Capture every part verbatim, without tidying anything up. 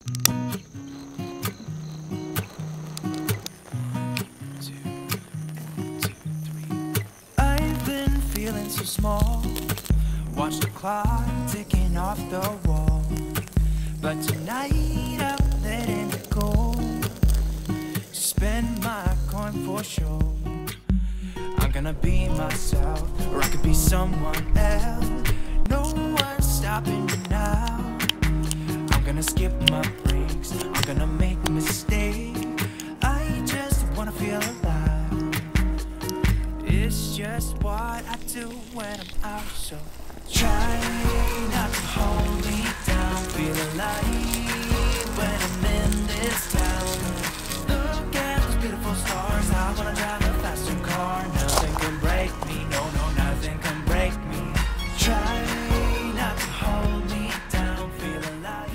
I've been feeling so small. Watch the clock ticking off the wall. But tonight I'm letting it go. Spend my coin for sure. I'm gonna be myself, or I could be someone else. No one's stopping me now. I'm gonna skip my breaks, I'm gonna make mistakes. I just wanna feel alive. It's just what I do when I'm out, so try not to hold me down. Feel alive when I'm in this town. Look at those beautiful stars. I wanna drive a faster car. Nothing can break me, no, no, nothing can break me. Try not to hold me down. Feel alive.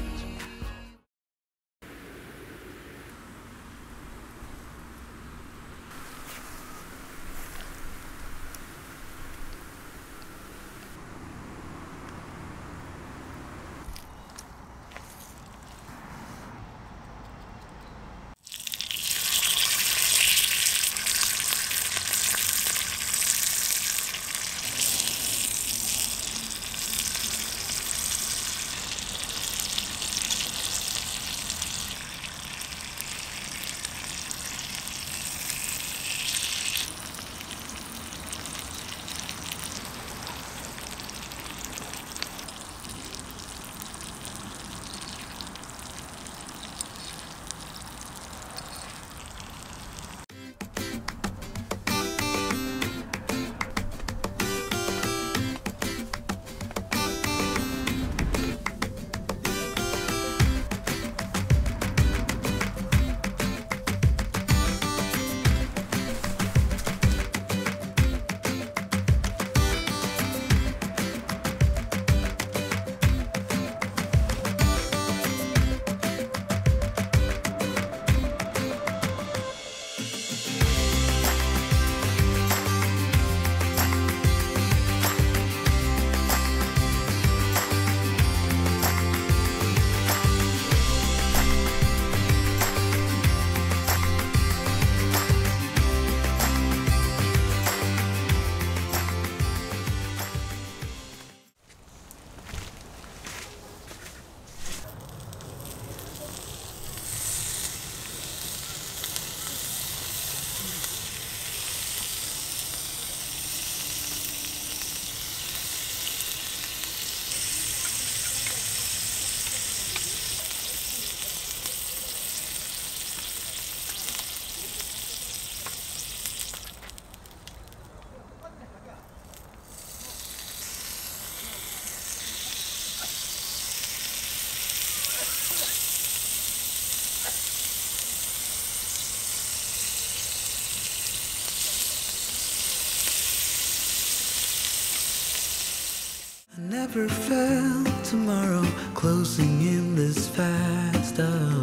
Never felt tomorrow closing in this fast. Oh,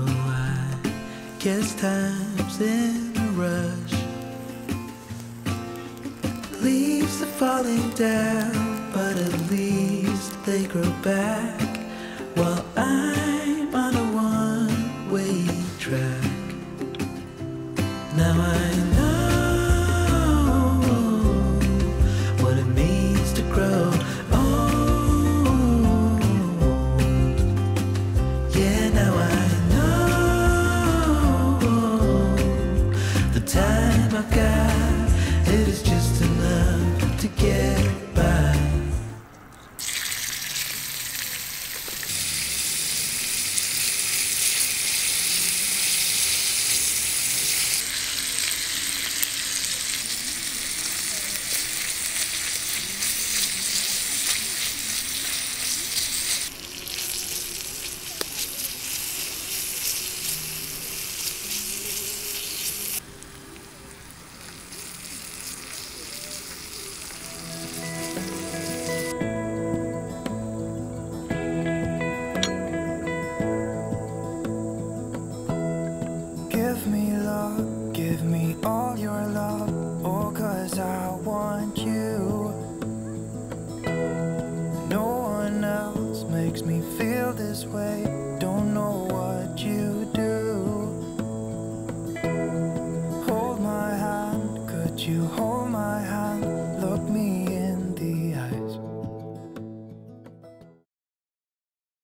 I guess time's in a rush. Leaves are falling down, but at least they grow back. While I'm on a one-way track. Now I know what it means to grow. It is just enough to get by. Makes me feel this way.